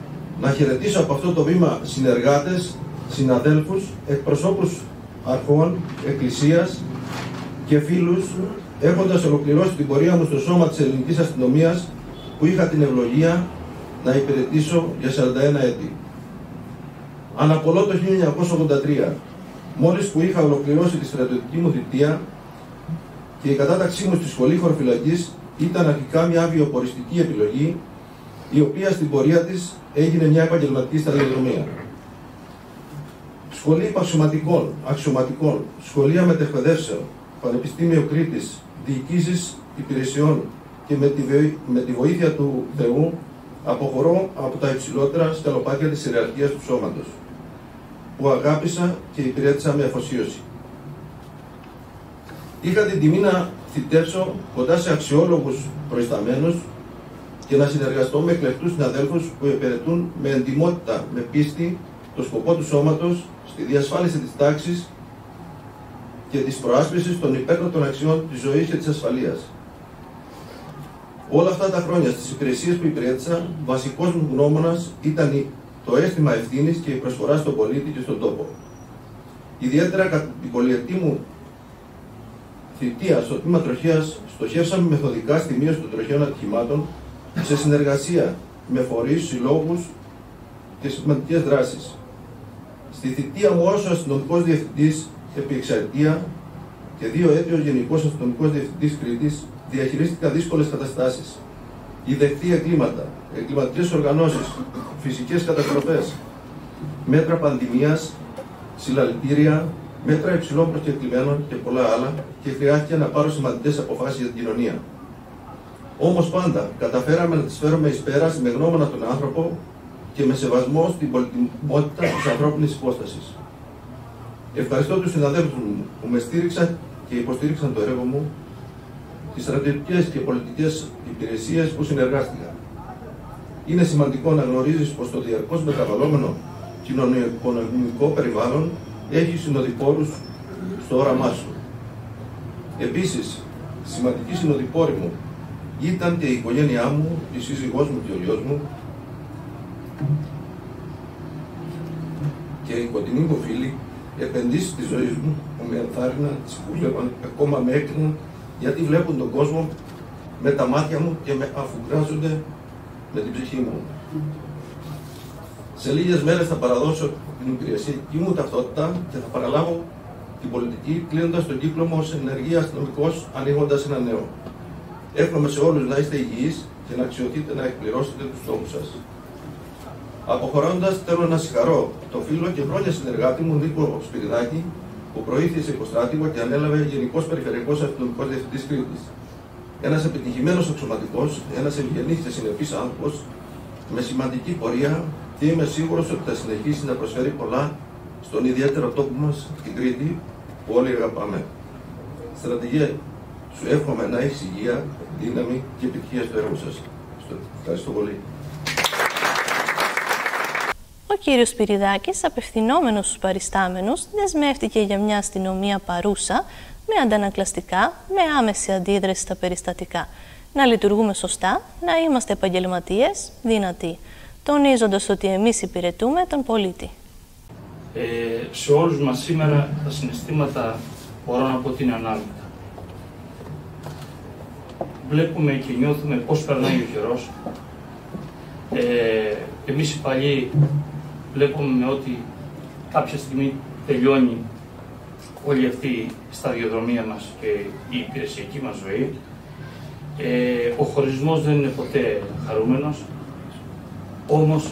να χαιρετήσω από αυτό το βήμα συνεργάτες, συναδέλφους, εκπροσώπους αρχών, εκκλησίας και φίλους, έχοντας ολοκληρώσει την πορεία μου στο σώμα της ελληνικής αστυνομίας που είχα την ευλογία να υπηρετήσω για σαράντα ένα έτη. Αναπολώ το χίλια εννιακόσια ογδόντα τρία, μόλις που είχα ολοκληρώσει τη στρατιωτική μου θητεία και η κατάταξή μου στη σχολή χωροφυλακής ήταν αρχικά μια βιοποριστική επιλογή, η οποία στην πορεία της έγινε μια επαγγελματική σταδιοδρομία. Σχολή υπαξιωματικών, αξιωματικών, σχολεία μετεκπαιδεύσεων, Πανεπιστήμιο Κρήτης, διοικήσεις υπηρεσιών και με τη, με τη βοήθεια του Θεού αποχωρώ από τα υψηλότερα σκαλοπάτια της ιεραρχίας του σώματος, που αγάπησα και υπηρέτησα με αφοσίωση. Είχα την τιμή να θητεύσω κοντά σε αξιόλογους προϊσταμένους και να συνεργαστώ με εκλεκτούς συναδέλφους που υπηρετούν με εντιμότητα, με πίστη, το σκοπό του σώματος στη διασφάλιση της τάξης και της προάσπισης των υπέρτατων αξιών της ζωής και της ασφαλείας. Όλα αυτά τα χρόνια στις υπηρεσίες που υπηρέτησα, βασικός μου γνώμονας ήταν το αίσθημα ευθύνης και η προσφορά στον πολίτη και στον τόπο. Ιδιαίτερα κατά την πολυετή μου θητεία στο τμήμα τροχέας, στοχεύσαμε μεθοδικά στη μείωση των τροχαίων ατυχημάτων σε συνεργασία με φορείς, συλλόγους και σημαντικές δράσεις. Στη θητεία μου ως αστυνομικός διευθυντής επί εξαετία και δύο έτη ως Γενικός Αστυνομικός Διευθυντής Κρήτης, διαχειρίστηκα δύσκολες καταστάσεις, ιδεχτή εγκλήματα, εγκληματικές οργανώσεις, φυσικές καταστροφές, μέτρα πανδημίας, συλλαλητήρια, μέτρα υψηλών προσκεκλημένων και πολλά άλλα και χρειάστηκε να πάρω σημαντικές αποφάσεις για την κοινωνία. Όμως πάντα καταφέραμε να τις φέρουμε εις πέρας με γνώμονα τον άνθρωπο και με σεβασμό στην πολυτιμότητα της ανθρώπινης υπόστασης. Ευχαριστώ τους συναδέλφους μου που με στήριξαν και υποστήριξαν το έργο μου, τις στρατιωτικές και πολιτικές υπηρεσίες που συνεργάστηκα. Είναι σημαντικό να γνωρίζεις πως το διαρκώς μεταβαλλόμενο κοινωνικο-οικονομικό περιβάλλον έχει συνοδοιπόρους στο όραμά σου. Επίσης, σημαντική συνοδοιπόρη μου ήταν και η οικογένειά μου, η σύζυγός μου και ο γιος μου και οι κοντινοί μου φίλοι, επενδύσεις της ζωής μου που με ενθάρρυναν, τις που βλέπαν, ακόμα με έκριναν, γιατί βλέπουν τον κόσμο με τα μάτια μου και με αφουγκράζονται με την ψυχή μου. Σε λίγες μέρες θα παραδώσω την υπηρεσιακή μου ταυτότητα και θα παραλάβω την πολιτική, κλείνοντας τον κύκλο μου ως ενεργή αστυνομικός, ανοίγοντας ένα νέο. Εύχομαι σε όλους να είστε υγιείς και να αξιωθείτε να εκπληρώσετε τους στόχους σας. Αποχωρώντας, θέλω να συγχαρώ το φίλο και χρόνια συνεργάτη μου Νίκο Σπυριδάκη, που προήθησε υποστράτηγο και ανέλαβε Γενικός Περιφερειακός Αστυνομικός Διευθυντής Κρήτης. Ένας επιτυχημένος αξιωματικός, ένας ευγενής και συνεπής άνθρωπος, με σημαντική πορεία, και είμαι σίγουρος ότι θα συνεχίσει να προσφέρει πολλά στον ιδιαίτερο τόπο μας, την Κρήτη, που όλοι αγαπάμε. Στρατηγέ, σου εύχομαι να έχεις υγεία, δύναμη και επιτυχία στο έργο σας. Ευχαριστώ πολύ. Ο κύριος Σπυριδάκης, απευθυνόμενος στους παριστάμενους, δεσμεύτηκε για μια αστυνομία παρούσα, με αντανακλαστικά, με άμεση αντίδραση στα περιστατικά. Να λειτουργούμε σωστά, να είμαστε επαγγελματίες, δυνατοί, τονίζοντας ότι εμείς υπηρετούμε τον πολίτη. Ε, σε όλους μας σήμερα τα συναισθήματα μπορώ να πω ότι είναι ανάλογα. Βλέπουμε και νιώθουμε πώς περνάει ο καιρός. Ε, εμείς οι παλιοί βλέπουμε ότι κάποια στιγμή τελειώνει όλη αυτή η σταδιοδρομία μας και η υπηρεσιακή μας ζωή. Ε, ο χωρισμός δεν είναι ποτέ χαρούμενος, όμως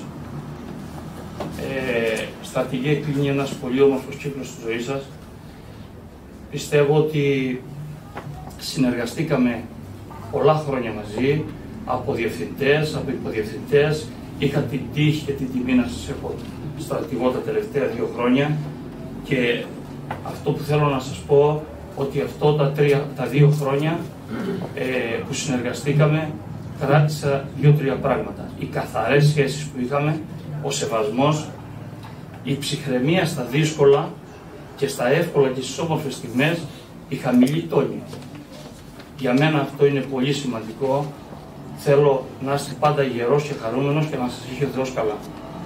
ε, στρατηγέ, κλείνει ένας πολύ όμορφος κύκλος της ζωής σας. Πιστεύω ότι συνεργαστήκαμε πολλά χρόνια μαζί, από διευθυντές, από υποδιευθυντές. Είχα την τύχη και την τιμή να σας έχω στρατηγό τα τελευταία δύο χρόνια και αυτό που θέλω να σας πω, ότι αυτό τα, τρία, τα δύο χρόνια ε, που συνεργαστήκαμε, κράτησα δύο-τρία πράγματα. Οι καθαρές σχέσεις που είχαμε, ο σεβασμός, η ψυχραιμία στα δύσκολα και στα εύκολα και στις όμορφες στιγμές, η χαμηλή τόνη. Για μένα αυτό είναι πολύ σημαντικό. Θέλω να είστε πάντα γερός και χαρούμενος και να σας έχει ο Θεός καλά.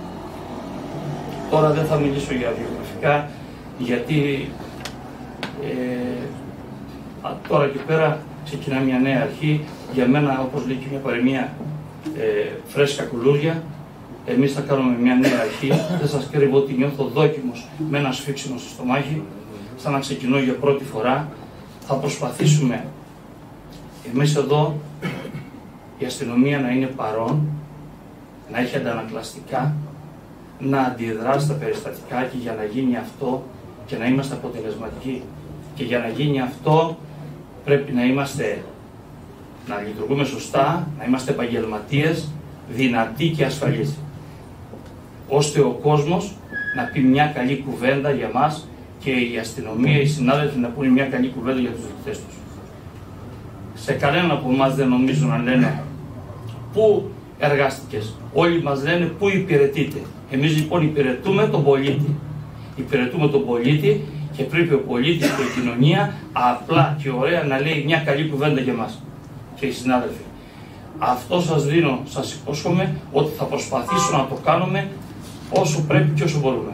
Τώρα δεν θα μιλήσω για βιογραφικά, γιατί ε, τώρα και πέρα ξεκινά μια νέα αρχή. Για μένα, όπως λέει και μια παροιμία, ε, φρέσκα κουλούρια. Εμείς θα κάνουμε μια νέα αρχή. Δεν σας κρύβω ότι νιώθω δόκιμος με ένα σφίξιμο στο στομάχι, σαν να ξεκινώ για πρώτη φορά. Θα προσπαθήσουμε εμείς εδώ η αστυνομία να είναι παρόν, να έχει αντανακλαστικά, να αντιδρά στα περιστατικά, και για να γίνει αυτό και να είμαστε αποτελεσματικοί. Και για να γίνει αυτό πρέπει να είμαστε, να λειτουργούμε σωστά, να είμαστε επαγγελματίες, δυνατοί και ασφαλείς. Ώστε ο κόσμος να πει μια καλή κουβέντα για μας και η αστυνομία, οι συνάδελφοι να πούνε μια καλή κουβέντα για τους διοικητές τους. Σε κανέναν από εμάς δεν νομίζω να λένε πού εργάστηκες. Όλοι μας λένε πού υπηρετείτε. Εμείς λοιπόν υπηρετούμε τον πολίτη. Υπηρετούμε τον πολίτη και πρέπει ο πολίτης και η κοινωνία απλά και ωραία να λέει μια καλή κουβέντα για μας και οι συνάδελφοι. Αυτό σας δίνω, σας υπόσχομαι ότι θα προσπαθήσω να το κάνουμε όσο πρέπει και όσο μπορούμε.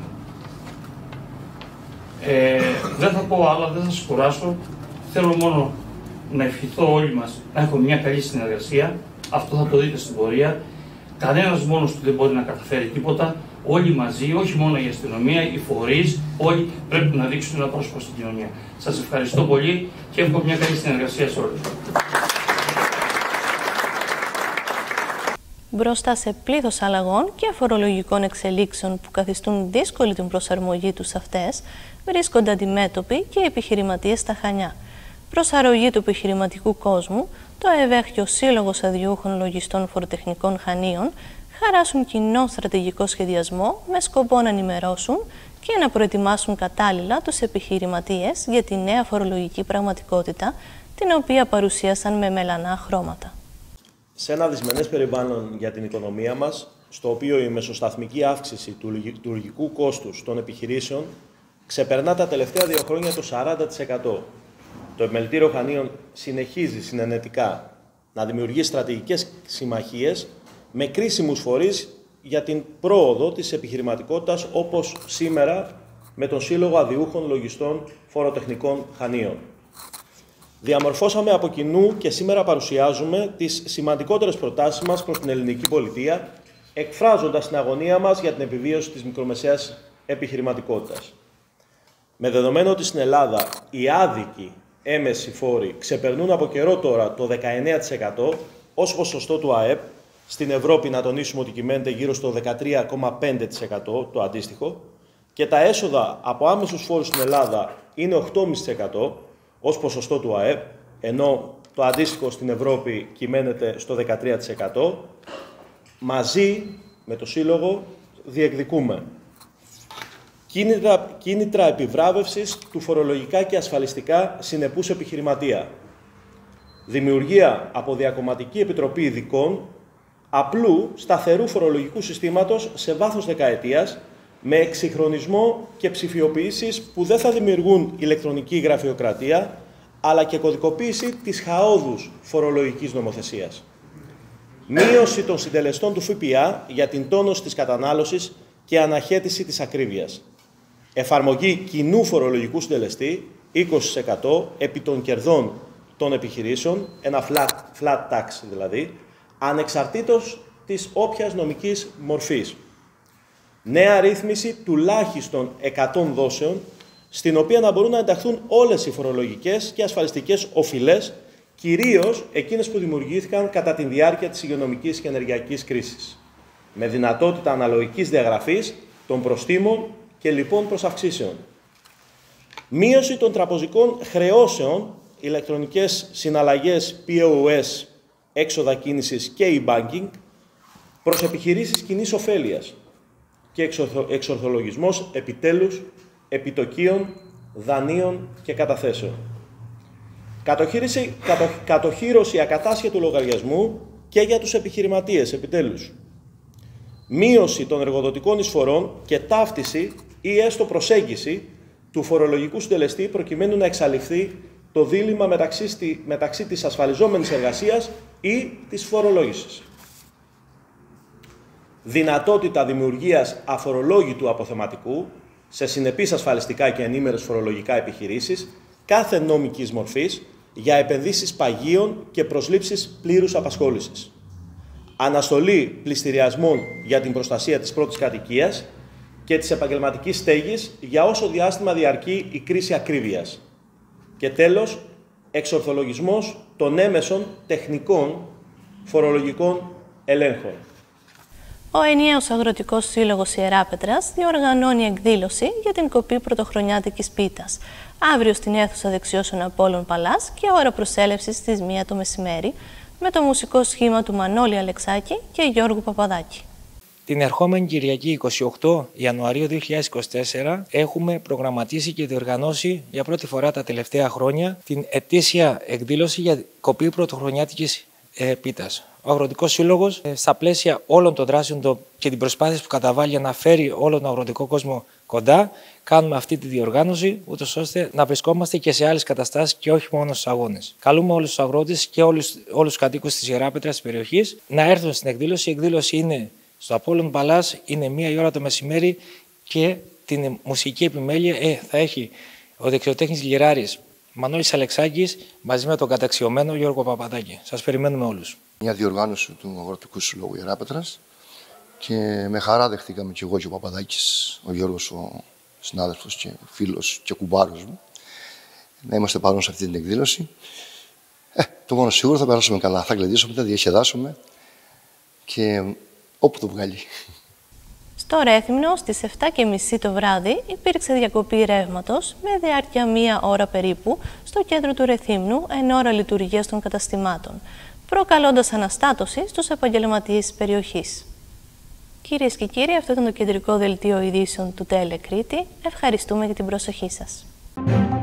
Ε, δεν θα πω άλλα, δεν θα σας κουράσω. Θέλω μόνο να ευχηθώ όλοι μας να έχουμε μια καλή συνεργασία. Αυτό θα το δείτε στην πορεία. Κανένας μόνος του δεν μπορεί να καταφέρει τίποτα. Όλοι μαζί, όχι μόνο η αστυνομία, οι φορείς, όλοι πρέπει να δείξουν ένα πρόσωπο στην κοινωνία. Σας ευχαριστώ πολύ και εύχομαι μια καλή συνεργασία σε όλους. Μπροστά σε πλήθος αλλαγών και φορολογικών εξελίξεων που καθιστούν δύσκολη την προσαρμογή τους αυτές, βρίσκονται αντιμέτωποι και επιχειρηματίες στα Χανιά. Προσαρρογή του επιχειρηματικού κόσμου, το ΕΒΕΧ και ο Σύλλογος Αδειούχων Λογιστών Φοροτεχνικών Χανίων χαράσουν κοινό στρατηγικό σχεδιασμό με σκοπό να ενημερώσουν και να προετοιμάσουν κατάλληλα τους επιχειρηματίες για τη νέα φορολογική πραγματικότητα, την οποία παρουσίασαν με μελανά χρώματα. Σε ένα δυσμενές περιβάλλον για την οικονομία μας, στο οποίο η μεσοσταθμική αύξηση του λειτουργικού κόστους των επιχειρήσεων ξεπερνά τα τελευταία δύο χρόνια το σαράντα τοις εκατό. Το Επιμελητήριο Χανίων συνεχίζει συνενετικά να δημιουργεί στρατηγικές συμμαχίες με κρίσιμους φορείς για την πρόοδο της επιχειρηματικότητας, όπως σήμερα με τον Σύλλογο Αδειούχων Λογιστών Φοροτεχνικών Χανίων. Διαμορφώσαμε από κοινού και σήμερα παρουσιάζουμε τις σημαντικότερες προτάσεις μας προς την ελληνική πολιτεία, εκφράζοντας την αγωνία μας για την επιβίωση της μικρομεσαίας επιχειρηματικότητας. Με δεδομένο ότι στην Ελλάδα οι άδικοι έμεσοι φόροι ξεπερνούν από καιρό τώρα το δεκαεννέα τοις εκατό ως ποσοστό του ΑΕΠ, Στην Ευρώπη να τονίσουμε ότι κυμαίνεται γύρω στο δεκατρία κόμμα πέντε τοις εκατό το αντίστοιχο και τα έσοδα από άμεσους φόρους στην Ελλάδα είναι οκτώ κόμμα πέντε τοις εκατό ως ποσοστό του ΑΕΠ, ενώ το αντίστοιχο στην Ευρώπη κυμαίνεται στο δεκατρία τοις εκατό. Μαζί με το Σύλλογο διεκδικούμε κίνητρα, κίνητρα επιβράβευσης του φορολογικά και ασφαλιστικά συνεπούς επιχειρηματία, δημιουργία από διακομματική επιτροπή ειδικών απλού σταθερού φορολογικού συστήματος σε βάθος δεκαετίας, με εξυγχρονισμό και ψηφιοποιήσεις που δεν θα δημιουργούν ηλεκτρονική γραφειοκρατία, αλλά και κωδικοποίηση της χαόδους φορολογικής νομοθεσίας. Μείωση των συντελεστών του ΦΠΑ για την τόνωση της κατανάλωσης και αναχέτηση της ακρίβειας. Εφαρμογή κοινού φορολογικού συντελεστή είκοσι τοις εκατό επί των κερδών των επιχειρήσεων, ένα flat, flat tax δηλαδή, ανεξαρτήτως της όποιας νομικής μορφής. Νέα ρύθμιση τουλάχιστον εκατό δόσεων, στην οποία να μπορούν να ενταχθούν όλες οι φορολογικές και ασφαλιστικές οφειλές, κυρίως εκείνες που δημιουργήθηκαν κατά τη διάρκεια της υγειονομικής και ενεργειακής κρίσης, με δυνατότητα αναλογικής διαγραφής των προστίμων και λοιπόν προς αυξήσεων. Μείωση των τραπεζικών χρεώσεων, ηλεκτρονικές συναλλαγές πι ο ες, έξοδα κίνησης και e-banking, προς επιχειρήσεις κοινής ωφέλειας και εξορθολογισμός επιτέλους επιτοκίων, δανείων και καταθέσεων. Κατοχήρωση, κατο, κατοχύρωση ακατάσχετου λογαριασμού και για τους επιχειρηματίες επιτέλους. Μείωση των εργοδοτικών εισφορών και ταύτιση ή έστω προσέγγιση του φορολογικού συντελεστή προκειμένου να εξαλειφθεί το δίλημμα μεταξύ, μεταξύ της ασφαλιζόμενης εργασίας ή της φορολόγησης. Δυνατότητα δημιουργίας αφορολόγητου αποθεματικού σε συνεπείς ασφαλιστικά και ενήμερες φορολογικά επιχειρήσεις κάθε νόμικης μορφής για επενδύσεις παγίων και προσλήψεις πλήρους απασχόλησης. Αναστολή πληστηριασμών για την προστασία της πρώτης κατοικίας και της επαγγελματικής στέγης για όσο διάστημα διαρκεί η κρίση ακρίβειας. Και τέλος, εξορθολογισμός των έμεσων τεχνικών φορολογικών ελέγχων. Ο Ενιαίος Αγροτικός Σύλλογος Ιεράπετρας διοργανώνει εκδήλωση για την κοπή πρωτοχρονιάτικης πίτας. Αύριο στην αίθουσα Δεξιώσεων Απόλλων Παλάς και ώρα προσέλευσης στις μία το μεσημέρι, με το μουσικό σχήμα του Μανώλη Αλεξάκη και Γιώργου Παπαδάκη. Την ερχόμενη Κυριακή εικοστή όγδοη Ιανουαρίου δύο χιλιάδες είκοσι τέσσερα έχουμε προγραμματίσει και διοργανώσει για πρώτη φορά τα τελευταία χρόνια την ετήσια εκδήλωση για κοπή πρωτοχρονιάτικης ε, πίτας. Ο Αγροτικός Σύλλογος, ε, στα πλαίσια όλων των δράσεων το, και την προσπάθεια που καταβάλει για να φέρει όλο τον αγροτικό κόσμο κοντά, κάνουμε αυτή τη διοργάνωση, ούτως ώστε να βρισκόμαστε και σε άλλες καταστάσεις και όχι μόνο στους αγώνες. Καλούμε όλους τους αγρότες και όλους, όλους τους κατοίκους της Ιεράπετρας της περιοχής να έρθουν στην εκδήλωση. Η εκδήλωση είναι στο Απόλλων Παλάς, είναι μία η ώρα το μεσημέρι και την μουσική επιμέλεια ε, θα έχει ο δεξιοτέχνης Λιράρης Μανώλης Αλεξάκης μαζί με τον καταξιωμένο Γιώργο Παπαδάκη. Σας περιμένουμε όλους. Μια διοργάνωση του Αγροτικού Συλλόγου Ιεράπετρας και με χαρά δεχτήκαμε και εγώ και ο Παπαδάκης, ο Γιώργος, ο συνάδελφος και φίλος και κουμπάρος μου, να είμαστε παρόν σε αυτή την εκδήλωση. Ε, το μόνο σίγουρο θα περάσουμε καλά, θα γλεντήσουμε, θα διασκεδάσουμε και όπου το βγάλει. Στο Ρέθυμνο, στις επτά και μισή το βράδυ, υπήρξε διακοπή ρεύματος με διάρκεια μία ώρα περίπου στο κέντρο του Ρεθύμνου εν ώρα λειτουργίας των καταστημάτων, προκαλώντας αναστάτωση στους επαγγελματίες της περιοχής. Κυρίες και κύριοι, αυτό ήταν το κεντρικό δελτίο ειδήσεων του Τέλε Κρήτη. Ευχαριστούμε για την προσοχή σας.